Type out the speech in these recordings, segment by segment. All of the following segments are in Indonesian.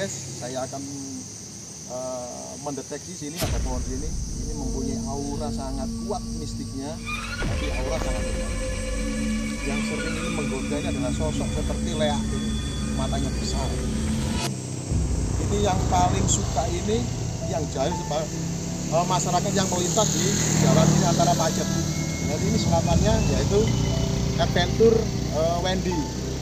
guys, saya akan mendeteksi sini ada pohon ini mempunyai aura sangat kuat mistiknya, tapi aura sangat kuat. Yang sering ini menggoda ini adalah sosok seperti leak ini, matanya besar. Ini yang paling suka ini yang jahil masyarakat yang melintas di jalan ini antara Pacet. Jadi ini selatannya yaitu Adventure Wendy.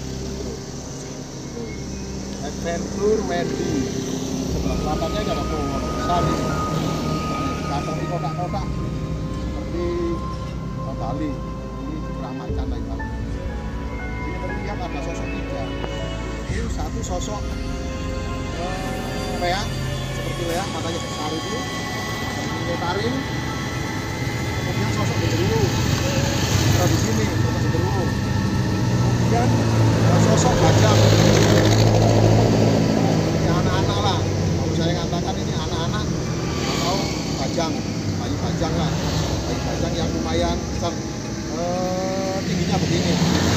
Adventure Wendy. Sebelah selatannya ada pohon besar ini. Kacang di kotak-kotak seperti Bali. Ini dikeramatkan lagi Bali. Ini terlihat ada sosok tiga. Ini satu sosok leak, seperti leak, matanya besar itu. Taring, kemudian sosok genderuwo di sini, sosok genderuwo. Kemudian sosok bajang. Ini anak-anak lah. Kalau saya katakan ini anak-anak atau bajang, bayi bajang lah, bayi bajang yang lumayan besar, tingginya begini.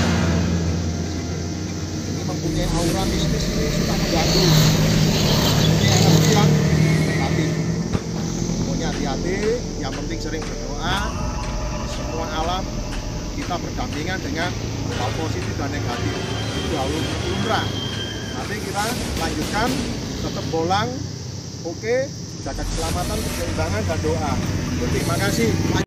Ini mempunyai aura mistis, ini suka mengganggu. Ini energi yang negatif. Hati-hati, yang penting sering berdoa. Semua alam kita berdampingan dengan hal positif dan negatif. Itu harus lumrah. Nanti kita lanjutkan, tetap bolang, oke, jaga keselamatan, keseimbangan dan doa. Terima kasih.